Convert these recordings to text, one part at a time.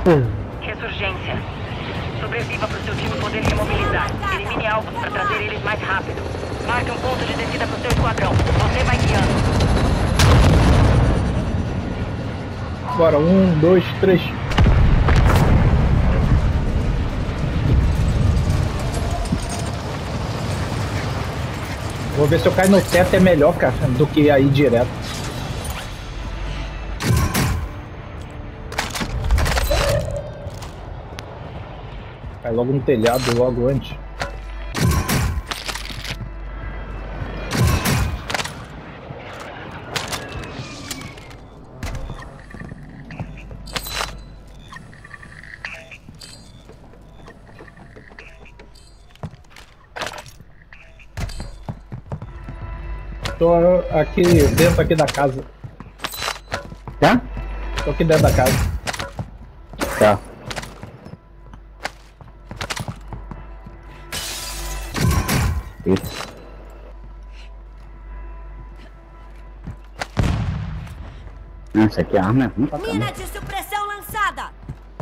Ressurgência. Sobreviva para o seu time poder remobilizar. Elimine alvos para trazer eles mais rápido. Marque um ponto de descida para o seu esquadrão. Você vai guiando. Bora, 1, 2, 3. Vou ver se eu cair no teto é melhor, cara, do que aí direto. Cai logo no telhado, logo antes. Tô aqui dentro aqui da casa. Tá? Tô aqui dentro da casa. Tá. Isso. Essa aqui é a arma é ruim pra caramba. Mina de supressão lançada!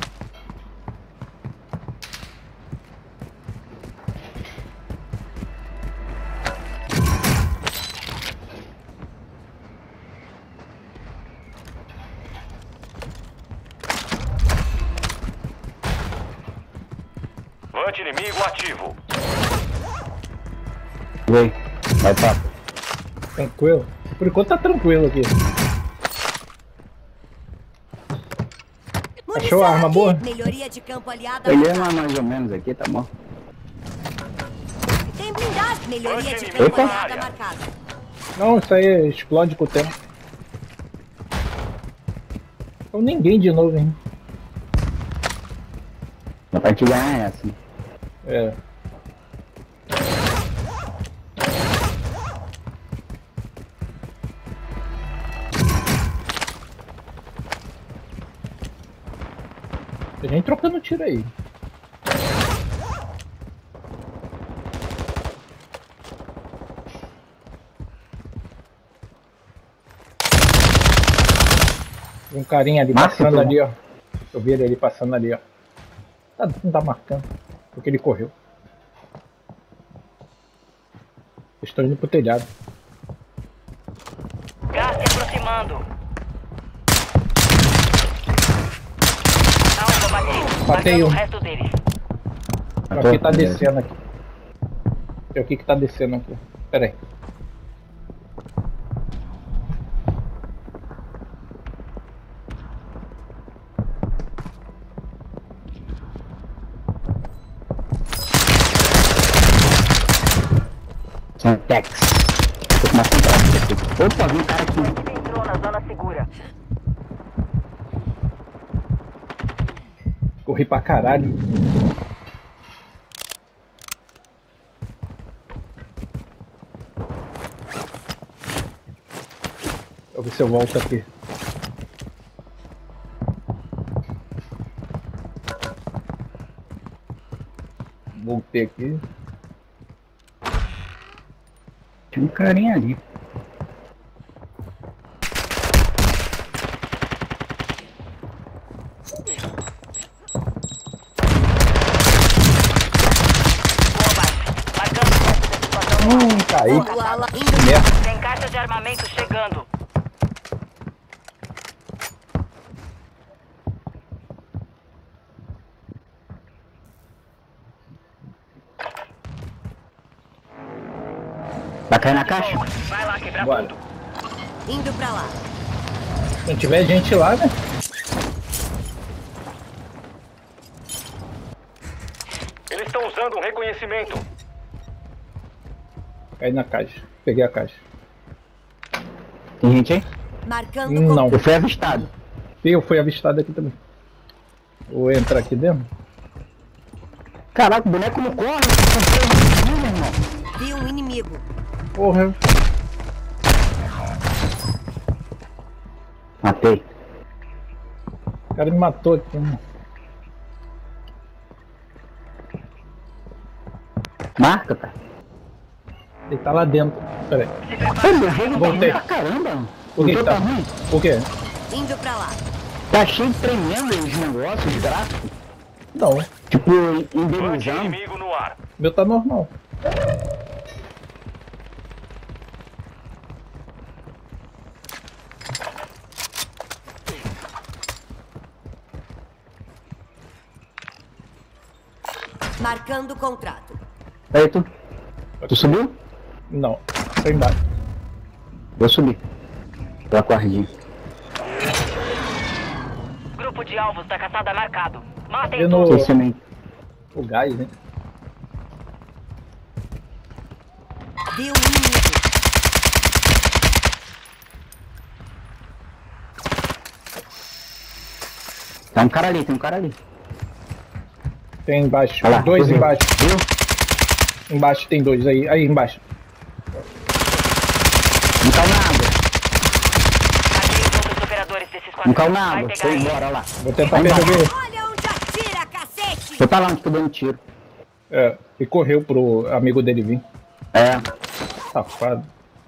Vante inimigo ativo. Vem, vai papo. Tranquilo? Por enquanto tá tranquilo aqui. Achou a arma boa? Melhoria de campo aliada. Peguei uma mais ou menos aqui, tá bom. Tem blindagem. Melhoria de campo aliada marcada. Não, isso aí explode com o tempo. Então ninguém de novo, hein? Dá pra te ganhar essa. É. Tem gente trocando tiro aí. Tem um carinha ali passando ali, ó. Eu vi ele passando ali, ó. Não tá marcando, porque ele correu. Estou indo pro telhado. Gás se aproximando. Alvo batido. Matei Matando um. o resto deles. Aqui tá descendo aqui. Tem aqui que tá descendo aqui. Pera aí. São Tex. Tô com uma contraste aqui. Opa, vi um cara aqui. Entrou na zona segura. Corri pra caralho. Vou ver se eu volto aqui. Voltei aqui. Tinha um carinha ali. Caí. Merda. Tem caixa de armamento chegando. Vai cair na caixa? Vai lá quebrar Bora. tudo. Indo pra lá. Se não tiver gente lá, né? Eles estão usando um reconhecimento. Caí na caixa. Peguei a caixa. Tem gente aí? Marcando Não. Eu fui avistado. Eu fui avistado aqui também. Vou entrar aqui dentro. Caraca, o boneco não corre. Meu irmão. Vi um inimigo. Porra. Matei. O cara me matou aqui. Mano. Marca, cara. Ele tá lá dentro. Pera aí. Meu jogo tá ruim Voltei. pra caramba. Por que O que jogo tá tá ruim? Por quê? Indo pra lá. Tá cheio de tremendo os negócios, os gráficos. Não, Tipo, Vante indenizando. inimigo no ar. meu tá normal. Marcando o contrato. Aí, tu. Tu subiu? Não, tô embaixo. Eu subi. Pela cordinha. Grupo de alvos da caçada marcado. Matem Eu todos. no Esse também. o gás, hein? Vi um inimigo. Tá um cara ali, tem um cara ali. Tem embaixo. Olha lá, Dois viu? embaixo. Viu? Embaixo tem dois aí. Aí embaixo. Não caiu na água. Matei todos os operadores desse Não esquadrão. caiu na Vai água. pegar Foi ele. embora, olha lá. Vou tentar Vai embora. perder. Olha onde atira, cacete! Foi pra lá onde tô dando tiro. É, e correu pro amigo dele vir. É, Safado.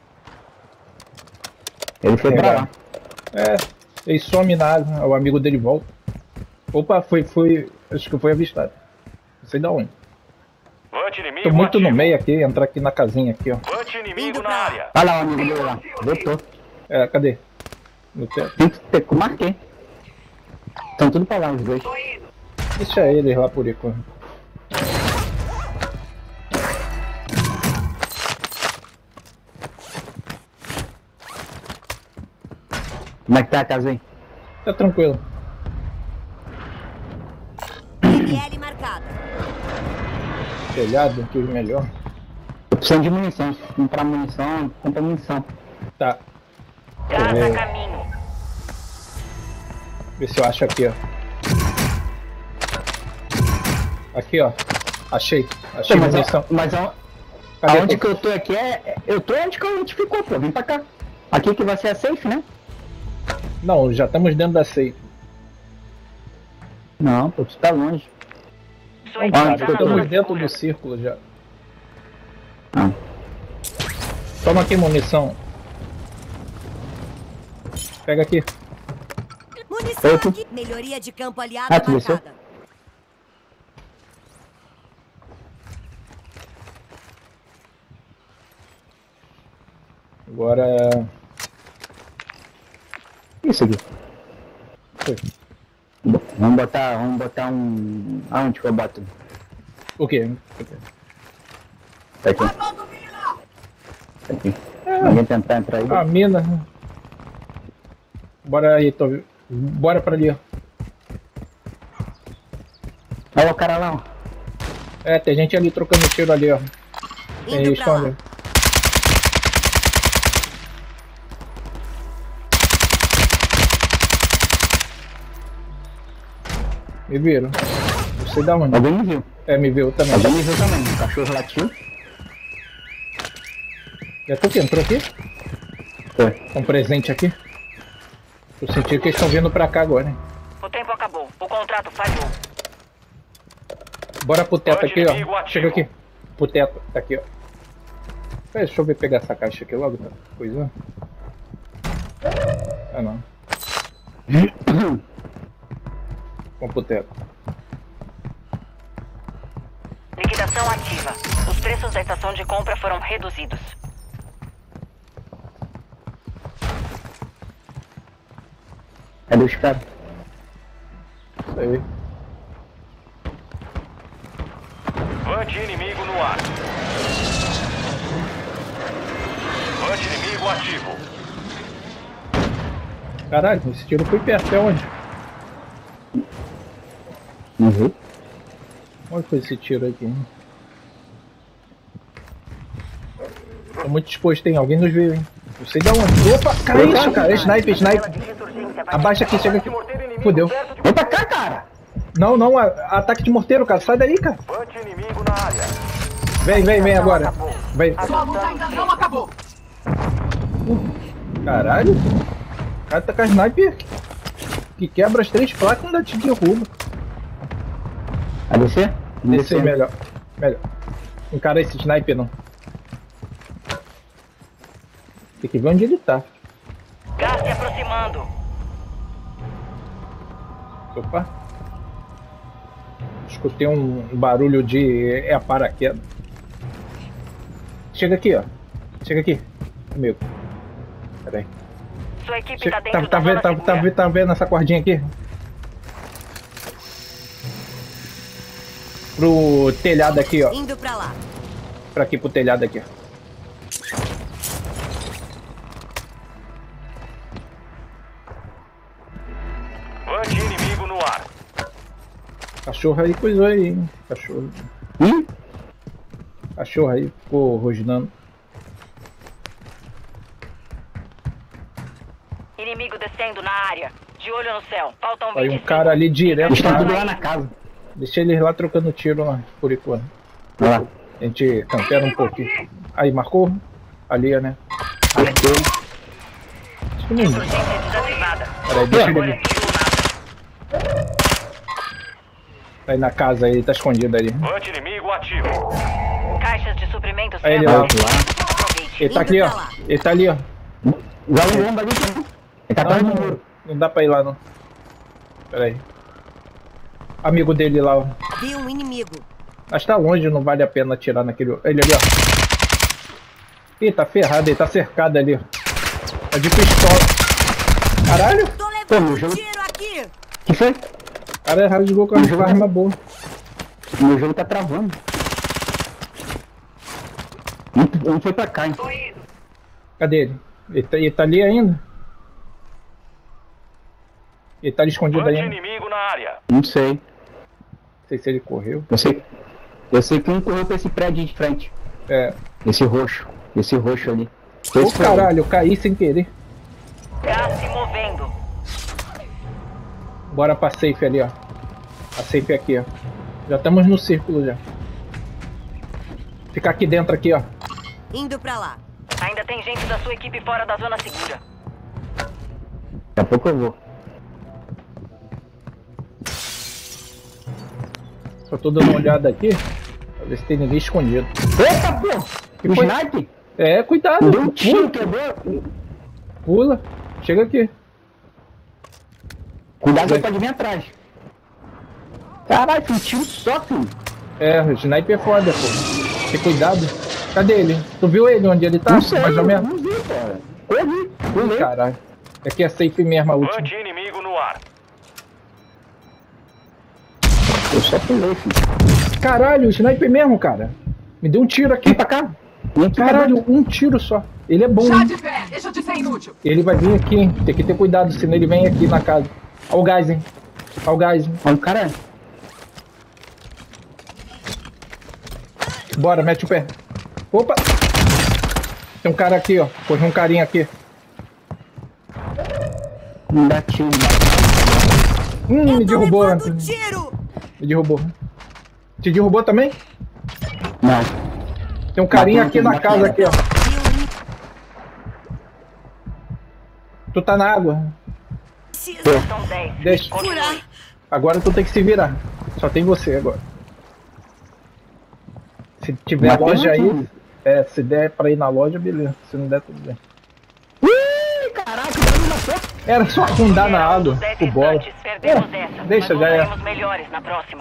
ele foi pra lá. É, ele some na água, o amigo dele volta. Opa, foi. Acho que foi avistado. Não sei da onde. Vante inimigo Tô muito no ativo. meio aqui, entrar aqui na casinha aqui, ó. Vante inimigo Indo na pra lá. área. Olha lá o amigo dele lá. Voltou. É, cadê? No teto. Tem que ter. Marquei. Estão tudo pra lá, os dois. Deixa eles lá por enquanto. Como é que tá a casa aí? Tá tranquilo. IL marcado. Telhado, aqui melhor. Tô precisando de munição. Se comprar munição, compra munição. Tá, Gás É. a caminho. vê se eu acho aqui, ó. Aqui, ó. Achei. Achei Mas, munição. Cadê aonde tu? que eu tô aqui eu tô onde que a gente ficou, pô. Vem pra cá. Aqui que vai ser a safe, né? Não, já estamos dentro da safe. Não, pô, tu tá longe. Sua Ah, equipe Cara, está tô na estamos zona dentro segura. do círculo já. Ah. Toma aqui munição. Pega aqui. Munição Outro. aqui. Melhoria de campo aliada Ah, tu desceu? marcada. Agora. Isso aqui. Foi. Vamos botar um. Aonde que eu boto? O quê? Tá aqui. Tá aqui. Alguém tentar entrar aí? A mina. Bora aí, tô. Bora pra ali, ó. Olha o cara lá, ó. É, tem gente ali trocando tiro ali, ó. Tem Indo eles pra estão lá. ali. Me viram. Não sei da onde. Alguém me viu. É, me viu também. Alguém me viu também. O cachorro latiu. É tu que entrou aqui? Foi. Com presente aqui? Eu senti que eles estão vindo pra cá agora, hein? O tempo acabou. O contrato falhou. Bora pro teto Vante aqui, inimigo ó. ativo. Chega aqui. Pro teto. Tá aqui, ó. Pera, deixa eu ver pegar essa caixa aqui logo, tá? Coisa. Ah, não. Vamos pro teto. Liquidação ativa. Os preços da estação de compra foram reduzidos. Cadê os caras? Isso aí. Vante inimigo no ar. Vante inimigo ativo. Caralho, esse tiro foi perto. É onde? Não viu? Onde foi esse tiro aqui? Hein? Tô muito disposto, hein? Alguém nos viu, hein? Não sei de onde. Opa, cara, é isso, cara. É sniper, sniper. Abaixa aqui, chega aqui. Fudeu. Vem pra cá, cara! Não, não, ataque de morteiro, cara. Sai daí, cara. Vante inimigo na área. Vem agora. Vem. Sua luta ainda não acabou. Caralho. O cara tá com a sniper que quebra as 3 placas e ainda te derruba. Vai descer? Vamos Descer melhor. Melhor. Encara esse sniper não. Tem que ver onde ele tá. Gás se aproximando. Opa. Escutei um barulho de... É paraquedas. Chega aqui, ó. Chega aqui. Comigo. Pera aí. Sua equipe tá dentro da zona segura. Tá vendo essa cordinha aqui? Pro telhado aqui, ó. Indo pra lá. Pra aqui, pro telhado aqui, ó. Vante inimigo no ar. Cachorro aí coisou aí, hein? Cachorro. Cachorro aí ficou rosnando. Inimigo descendo na área. De olho no céu. Faltam 20 Aí um cara ali direto. Eles estão tudo lá na casa. Deixa eles lá trocando tiro lá, por enquanto. Olha lá. A gente campera um pouquinho. Aí, marcou? Ali, né? Marcou. Acho que não. Insurgência desativada. Peraí, deixa ele Olha ali. tiro nada. Tá aí na casa aí, tá escondido ali. Vante inimigo ativo. Caixas de suprimentos Aí ele sendo lá. aproveite. Ele tá aqui, ó. Ele tá ali, ó. Joga um bomba ali também. Ele tá atrás do muro. Não dá pra ir lá, não. Pera aí. Amigo dele lá, ó. Vi um inimigo. Mas tá longe, não vale a pena atirar naquele... Ele ali, ó. Ih, tá ferrado, ele tá cercado ali, ó. Tá de pistola. Caralho! Tô Pô, levando meu um jogo- tiro aqui. Que foi? Cara, rasgou com a arma boa. Meu jogo tá travando. Um foi pra cá, hein? Cadê ele? Ele tá ali ainda? Ele tá ali escondido Vante aí ainda? inimigo na área. Não sei. Não sei se ele correu. Eu sei que um correu pra esse prédio de frente. É. Esse roxo ali. Ô Esse foi caralho, eu caí sem querer. Gás se movendo. Bora pra safe ali, ó. A safe aqui, ó. Já estamos no círculo já. Ficar aqui dentro aqui, ó. Indo pra lá. Ainda tem gente da sua equipe fora da zona segura. Daqui a pouco eu vou. Só tô dando uma olhada aqui. Pra ver se tem ninguém escondido. Eita, pô! Que O foi? sniper! É, cuidado. Deu um tiro, quebrou. Pula. Chega aqui. Cuidado, ele pode vir atrás. Caralho, foi um tiro só, filho. É, o sniper é foda, pô. Tem cuidado. Cadê ele? Tu viu ele onde ele tá? Não sei, Mais ou menos? não vi, cara. Corri, pulei. Caralho. Aqui é safe mesmo a última. Vante inimigo no ar. Eu só pulei, filho. Caralho, o sniper mesmo, cara. Me deu um tiro aqui. Vem pra cá. Vem aqui, Caralho, um tiro só. Ele é bom, Chá hein? de fé, deixa de ser inútil. Ele vai vir aqui, hein? Tem que ter cuidado, senão ele vem aqui na casa. Olha o gás, hein? Olha o gás, hein? Olha o cara. Bora, mete o pé. Opa! Tem um cara aqui, ó. Pôs um carinha aqui. Não dá tiro. Me derrubou, levando Anthony. tiro. Me derrubou. Te derrubou também? Não. Tem um carinha Bateu aqui na na casa cara. aqui, ó. Vi um inimigo. Tu tá na água. Precisa São 10. Deixa. curar. Agora tu tem que se virar. Só tem você agora. Se tiver Bateu loja aí, tudo. se der pra ir na loja, beleza. Se não der, tudo bem. Ih, caraca, o me matou. Era só afundar na água, Dos 10 com bola. restantes, perdemos É, essa. deixa, mas já é. voltaremos melhores na próxima.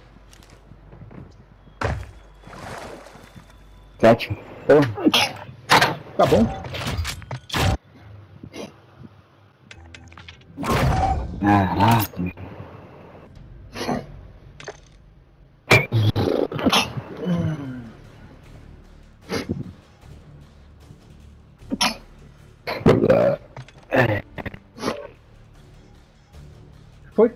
7. Tá bom? Caraca. Foi?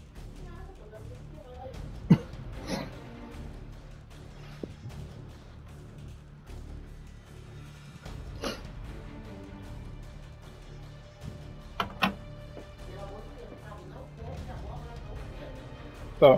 Tá.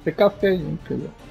Fica feio, filho.